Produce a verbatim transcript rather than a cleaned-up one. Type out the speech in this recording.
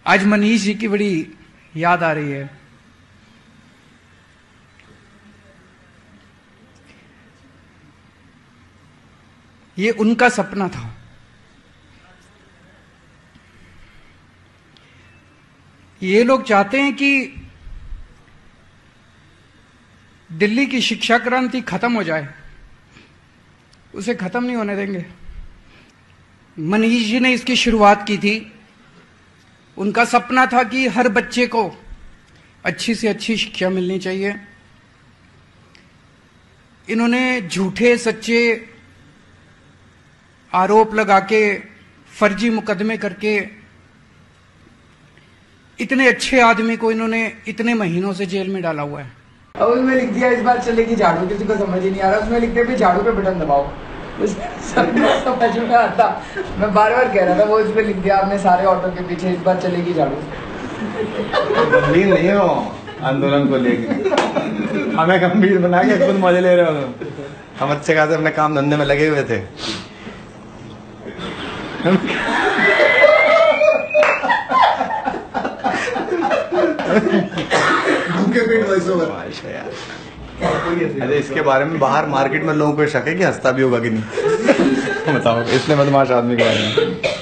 आज मनीष जी की बड़ी याद आ रही है। ये उनका सपना था। ये लोग चाहते हैं कि दिल्ली की शिक्षा क्रांति खत्म हो जाए, उसे खत्म नहीं होने देंगे। मनीष जी ने इसकी शुरुआत की थी। उनका सपना था कि हर बच्चे को अच्छी से अच्छी शिक्षा मिलनी चाहिए। इन्होंने झूठे सच्चे आरोप लगा के, फर्जी मुकदमे करके इतने अच्छे आदमी को इन्होंने इतने महीनों से जेल में डाला हुआ है। अब उसमें लिख दिया इस बार चलेगी झाड़ू, किसी को समझ ही नहीं आ रहा। उसमें लिख दिया भी झाड़ू पे बटन दबाओ, समझ में आता। मैं बार बार कह रहा था, वो इसमें लिख दिया आपने सारे ऑटो के पीछे इस बार चलेगी झाड़ू। गंभीर नहीं हो आंदोलन को लेकर, हमें गंभीर बना के खुद मजे ले रहे हो। हम अच्छे खासे अपने काम धंधे में लगे हुए थे। अरे इसके बारे में बाहर मार्केट में लोगों को शक है कि हंसता भी होगा कि नहीं। बताओ इसलिए बदमाश आदमी के बारे में।